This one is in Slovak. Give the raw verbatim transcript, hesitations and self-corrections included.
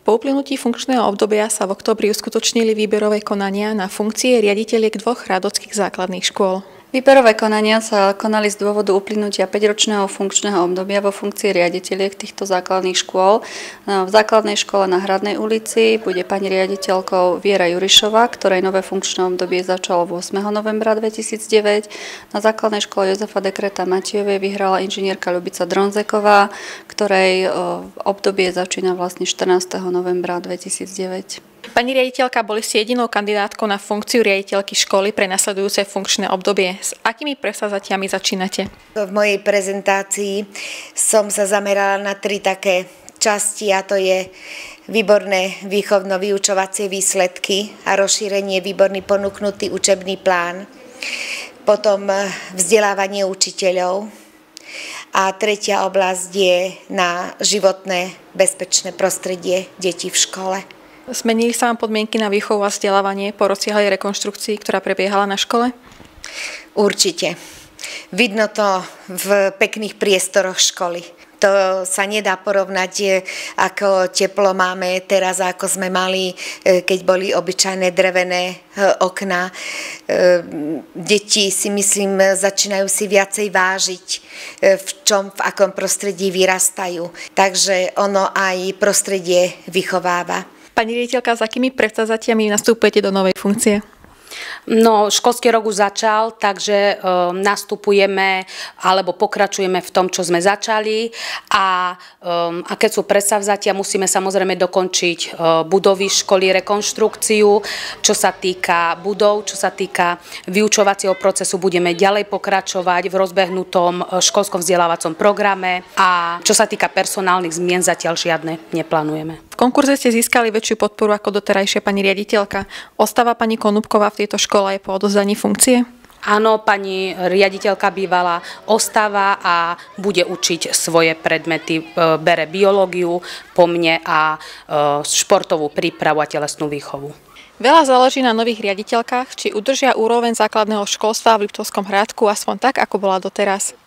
Po uplynutí funkčného obdobia sa v októbri uskutočnili výberové konania na funkcie riaditeľiek dvoch rádockých základných škôl. Výberové konania sa konali z dôvodu uplynutia päťročného funkčného obdobia vo funkcii riaditeľiek týchto základných škôl. V základnej škole na Hradnej ulici bude pani riaditeľkou Viera Jurišová, ktorej nové funkčné obdobie začalo ôsmeho novembra dvetisícdeväť. Na základnej škole Jozefa Dekreta Matejovej vyhrala inžinierka Ľubica Dronzeková, ktorej obdobie začína vlastne štrnásteho novembra dvetisícdeväť. Pani riaditeľka, boli ste jedinou kandidátkou na funkciu riaditeľky školy pre nasledujúce funkčné obdobie. S akými presadzatiami začínate? V mojej prezentácii som sa zamerala na tri také časti, a to je výborné výchovno-vyučovacie výsledky a rozšírenie výborný ponúknutý učebný plán, potom vzdelávanie učiteľov a tretia oblasť je na životné bezpečné prostredie detí v škole. Zmenili sa vám podmienky na výchovu a vzdelávanie po rozsiahlej rekonštrukcii, ktorá prebiehala na škole? Určite. Vidno to v pekných priestoroch školy. To sa nedá porovnať, ako teplo máme teraz, ako sme mali, keď boli obyčajné drevené okná. Deti, si myslím, začínajú si viacej vážiť, v čom, v akom prostredí vyrastajú. Takže ono aj prostredie vychováva. Pani riaditeľka, s akými predsavzatiami nastupujete do novej funkcie? No, školský rok už začal, takže e, nastupujeme alebo pokračujeme v tom, čo sme začali a, e, a keď sú predsavzatia, musíme samozrejme dokončiť e, budovy školy, rekonštrukciu. Čo sa týka budov, čo sa týka vyučovacieho procesu, budeme ďalej pokračovať v rozbehnutom školskom vzdelávacom programe a čo sa týka personálnych zmien, zatiaľ žiadne neplánujeme. V konkurze ste získali väčšiu podporu ako doterajšia pani riaditeľka. Ostáva pani Konúbková v tejto škole aj po odovzdaní funkcie? Áno, pani riaditeľka bývala ostáva a bude učiť svoje predmety. Bere biológiu po mne a športovú prípravu a telesnú výchovu. Veľa záleží na nových riaditeľkách, či udržia úroveň základného školstva v Liptovskom Hrádku aspoň tak, ako bola doteraz.